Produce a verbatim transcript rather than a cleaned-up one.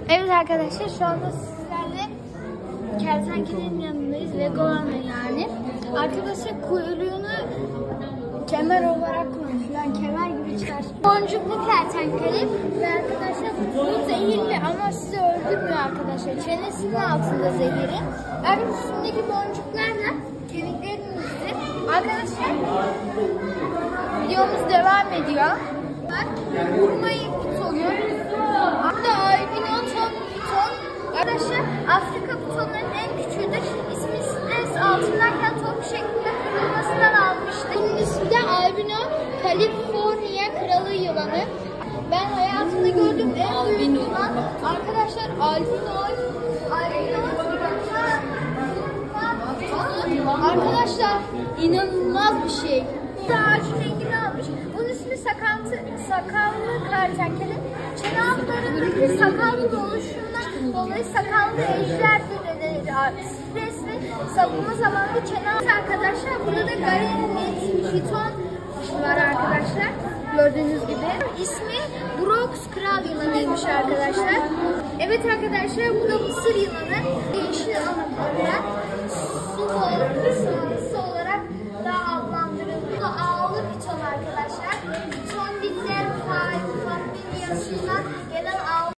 Evet arkadaşlar, şu anda sizlerle kertenkelenin yanındayız. Legoland'da yani. Arkadaşlar kuyruğunu kemer olarak kullanmışlar. Kemer gibi çıkartıyor. Boncuklu kertenkele ve arkadaşlar bu zehirli ama sizi öldürmüyor arkadaşlar. Çenesinin altında zehiri. Yani üstündeki boncuklarla kemiklerimizdir. Arkadaşlar videomuz devam ediyor. Vurma ipit oluyor. Burada albino top piton. Arkadaşlar Afrika pitonların en küçüğüdür. İsmi stres altındayken top şeklinde kırılmasından almıştı. Bunun ismi de albino Kaliforniya kralı yılanı. Ben hayatımda gördüğüm en büyük yılan. Arkadaşlar albino albino Arkadaşlar inanılmaz bir şey. Ağacın rengini almış. Bunun ismi sakantı, sakallı kertenkele. Çene altlarındaki sakallı oluşundan dolayı sakallı ejderdir denir. Stres ve savunma zamanlı çene altı arkadaşlar. Burada da Garnet piton var arkadaşlar. Gördüğünüz gibi. İsmi Brox kral yılanıymış arkadaşlar. Evet arkadaşlar, bu da mısır yılanı. Yeşil anıtlarından su balığı.